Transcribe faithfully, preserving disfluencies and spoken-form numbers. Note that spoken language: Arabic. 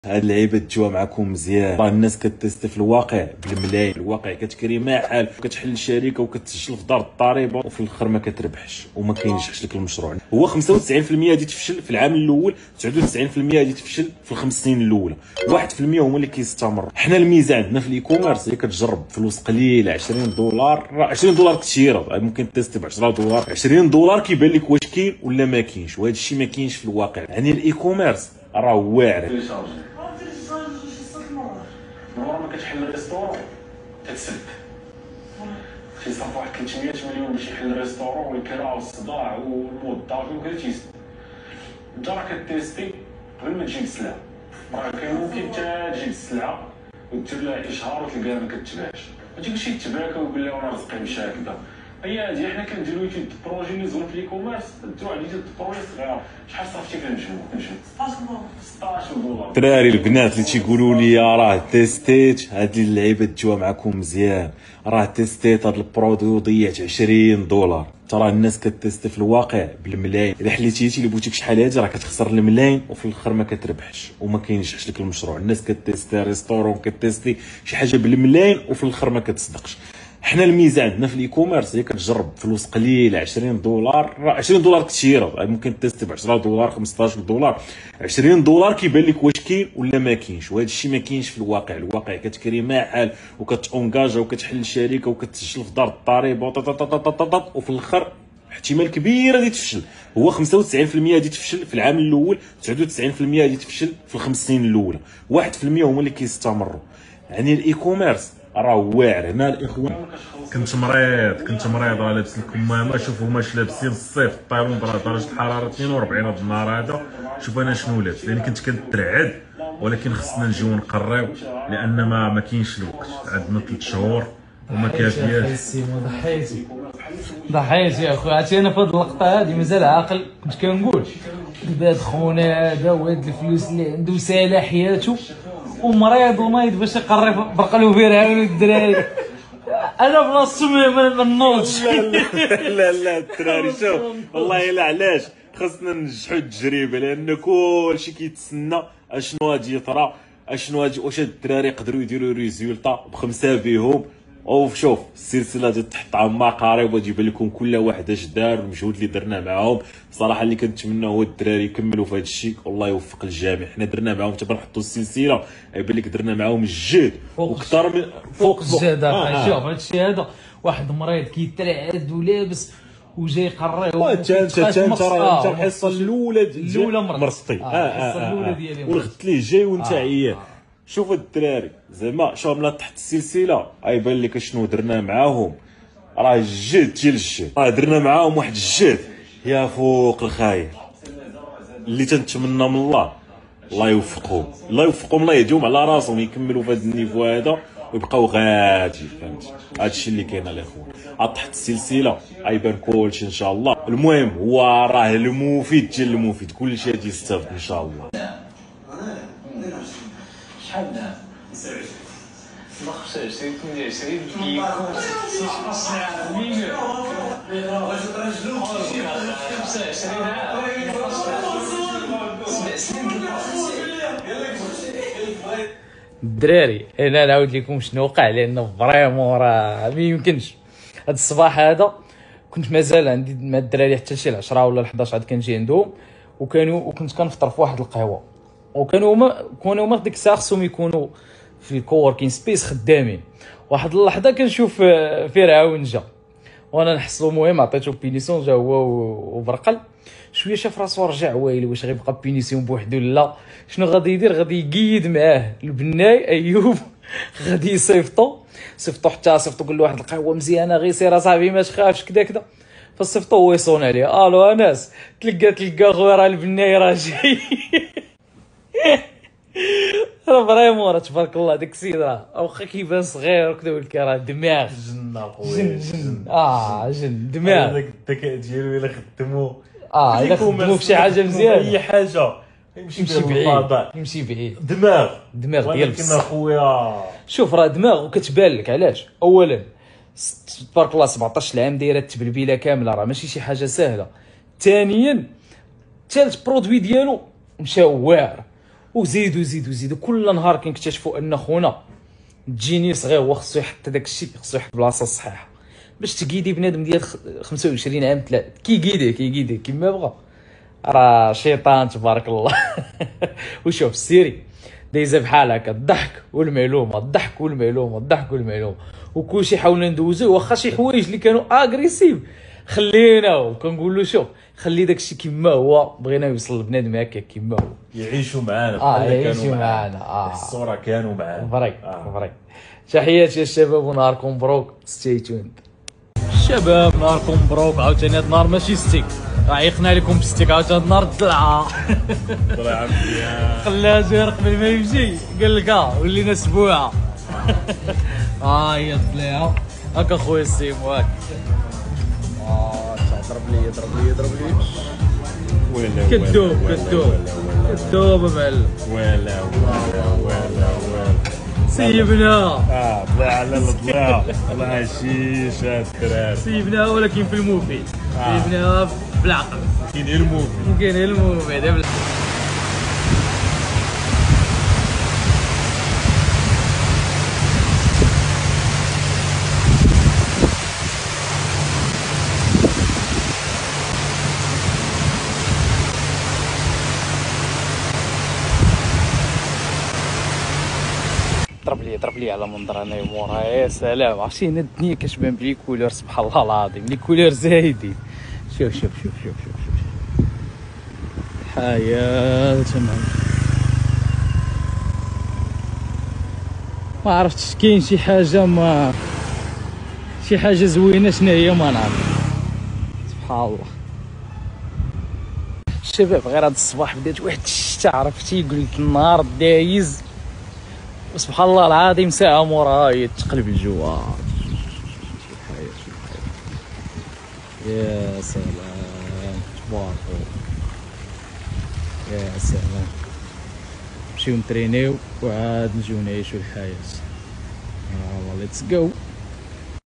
هاد اللعيبه تجوا معكم مزيان. راه الناس كتست في الواقع بالملايين، الواقع كتكري محل كتحل الشركه وكتسجل في دار الضريبه وفي الاخر ما كتربحش وما كينجحش لك المشروع. هو خمسة وتسعين في المية غادي تفشل في العام الاول، تسعة وتسعين في المية غادي تفشل في الخمس سنين الاولى، واحد في المية هما اللي كيستمروا. حنا الميزه عندنا في الاي كوميرس هي كتجرب فلوس قليله، عشرين دولار. عشرين دولار كثيره، ممكن تيستي ب عشرة دولار. عشرين دولار كيبان لك واش كاين ولا ما كاينش، وهذا الشيء ما كاينش في الواقع. يعني الاي كوميرس راه واعر. نهار ما كتحل الريستورون تتسد تيصرف واحد ثلاثمية مليون باش يحل الريستورون والكراء والصداع والموظف وكل تيست. انت راه كتيستي قبل ما تجيب السلعه، راه كاين ممكن حتى تجيب السلعه ودير لها اشهار وتلقاها ما كتباعش، ما تجيبش يتباكى ويقول لها انا رزقي مشى هكذا. هي هادي حنا كنديرو يوتيوب بروجي اللي زوين في الايكوميرس، نديرو على يوتيوب بروجي صغير. شحال صرفتي في المجموع؟ ستاش دولار. الدراري البنات اللي تيقولوا لي راه تيستيت هاد اللعيبه تجوا معكم مزيان، راه تيستيت هاد البرودوي وضيعت عشرين دولار. ترى الناس كتيستي في الواقع بالملايين. الا حليتيتي لبوتيك شحال هادي راه كتخسر الملايين وفي الاخر ما كتربحش وما كينجحش لك المشروع. الناس كتيستي ريستورون، كتيستي شي حاجه بالملايين وفي الاخر ما كتصدقش. حنا الميزه عندنا في الاي كوميرس هي كتجرب فلوس قليله، عشرين دولار. عشرين دولار كثيره، ممكن تيستي ب عشرة دولار خمسطاش دولار. عشرين دولار كيبان لك واش كاين ولا ما كاينش، وهذا الشيء ما كاينش في الواقع. الواقع كتكري محل وكتونجاجا وكتحل الشركه وكتسجل في دار الضريبه وفي الاخر احتمال كبير غادي تفشل. هو خمسة وتسعين في المية غادي تفشل في العام الاول، تسعة وتسعين في المية غادي تفشل في الخمس سنين الاولى، واحد في المية هما اللي كيستمروا. يعني الاي كوميرس راه واعر. هنا الاخوان كنت مريض كنت مريض راه لابس الكمامه. شوفوا هماش لابسين الصيف الطيرون درجه الحراره اثنين وأربعين هذا النهار هذا. شوف انا شنو لابس، لان كنت كنترعد، ولكن خصنا نجيو نقريو لان ما ما كاينش الوقت. عندنا ثلاث شهور وما كافياش. ضحيتي ضحيتي يا اخويا. عرفتي انا في هذه اللقطه هذه مازال عاقل. كنت كنقول هاد خونا هذا وهاد الفلوس اللي عنده سالى حياته ومريض ومايض باش يقري برقلو فرعون الدراري. انا بلاصتو ما نوضش. لا لا لا الدراري شوف والله الا علاش خصنا ننجحوا التجربه، لان كلشي كيتسنى اشنو غادي يطرا، اشنو غادي واش الدراري يقدروا يديروا ريزولطا بخمسه بهم. او شوف السلسله ديال تحت عما قريب وتجيب لكم كل واحد اش دار المجهود اللي درنا معاهم. صراحه اللي كنتمنى هو الدراري يكملوا في هذا الشيء، والله يوفق الجميع. حنا درنا معاهم حتى نحطوا السلسله يبان لك درنا معاهم الجهد وكثر من فوق الجهد. شوف هذا الشيء هذا واحد مريض كيترعد ولابس وجاي يقري. انت انت انت راه انت الحصه الاولى الاولى مرصتي الحصه الاولى ديالي والغد اللي جاي وانت عيان. شوف الدراري زعما شوف ملا تحت السلسله غيبان لك شنو درنا معاهم. راه الجهد ديال الجهد، راه درنا معاهم واحد الجهد يا فوق الخيال اللي تنتمنى من الله. الله يوفقهم الله يوفقهم الله يهديهم على راسهم يكملوا في هذا النيفو هذا ويبقاو غادي. فهمتي هذا الشيء اللي كاين الاخوان. تحت السلسله غيبان كلشي ان شاء الله. المهم هو راه المفيد ديال المفيد، كلشي غادي يستافد ان شاء الله. شحال دابا؟ تسعة وعشرين. الله خمسة وعشرين ثمانية وعشرين كيكون شي أصنع مليون. واش ترجلو خمسة وعشرين عام. سبع سنين الدراري. انا نعاود لكم شنو وقع، لان فريمون راه ما يمكنش. هاد الصباح هذا كنت مازال عندي مع الدراري حتى شي عشرة ولا حداش عاد كنجي عندهم، وكانوا وكنت كنفطر في واحد القهوه، وكانوا هما كانوا هما ديك الساعه خصهم يكونوا في الكووركين سبيس خدامين. واحد اللحظه كنشوف فرعون جا وانا نحصلو. المهم عطيتو بينيسيون جا هو وبرقل شويه، شاف راسو رجع وايل واش غيبقى بينيسيون بوحدو لا شنو غادي يدير. غادي يقيد معاه البناي ايوب غادي يصيفطو صيفطو حتى صيفطو قال له واحد القهوه مزيانه غير سير اصاحبي ما تخافش كذا كذا. فصيفطو هو يصون عليه الو انس تلقى تلقى خويا راه البناي راه جاي. راه فريمون راه تبارك الله داك السيد راه واخا كيبان صغير وكذا ولكن راه دماغ جنة خويا جن جن اه جن دماغ. هذاك الذكاء ديالو الا خدمو اه الا خدمو في شي حاجه مزيانه اي حاجه يمشي بعيد يمشي بعيد. دماغ دماغ ديال ولكن اخويا شوف راه دماغ وكتبان لك علاش. اولا تبارك الله سبعطاش عام دايره التبلبيله كامله راه ماشي شي حاجه سهله. ثانيا ثالث برودوي ديالو مشى واعر وزيدوا زيدوا زيدوا كل نهار كنكتشفوا ان خونا تجيني صغير هو خصو يحط هذاك الشيء، خصو يحط بلاصه صحيحه باش تقيدي بنادم ديال خمسة وعشرين عام ثلاثه كيقيديه كيقيديه كيما بغا. راه شيطان تبارك الله. وشوف السيري دايزه بحال هكا، الضحك والمعلومه، الضحك والمعلومه، الضحك والمعلومه، وكلشي حاولنا ندوزو. واخا شي حوايج اللي كانوا اغريسيف خلينا، وكنقول له شوف خلي داكشي كما هو، بغينا يوصل لبنادم هكا كما هو، يعيشوا معانا اه بحال اللي يعيشوا كانوا معانا. اه الصوره كانوا معانا. فريق آه. فريق. تحياتي يا الشباب ونهاركم مبروك. ستي توند الشباب، نهاركم مبروك. عاوتاني هاد النهار ماشي ستيك، عيقنا لكم بستيك. عاوتاني هاد النهار طلعه طلع مزيان، خلاه زير قبل ما يمشي، قال لك اه ولينا سبوعه. ها هي طلعه هاكا خويا السيمو هاك. اه ضرب لي ضرب لي ضرب لي ولا كدوب كدوب كدوب معلم. ولا ولا ولا ولا سيبنا اه طلع على الضياع. الله شيش هاد الدراري، سيبنا ولكن في المفيد. سيبنا بالعقل، كاين غير الموفي. كاين غير المفيد. ضرب لي ضرب لي على منظر انا مورا. يا سلام، عرفتي هنا الدنيا كتبان بلي كولور سبحان الله العظيم، لي كولور زايدين. شوف شوف شوف شوف شوف شوف حياة تمام. ما عرفتش كاين شي حاجه، ما شي حاجه زوينه شنو هي ما نعرف. سبحان الله الشباب، غير هذا الصباح بدات واحد الشتا، عرفتي قلت النهار دايز وسبحان الله العظيم ساعه موراها تقلب الجو. يا سلام تبارك يا سلام. نمشيو نترينيو وعاد نجيو نعيشو الحياه. يلا ليتس جو.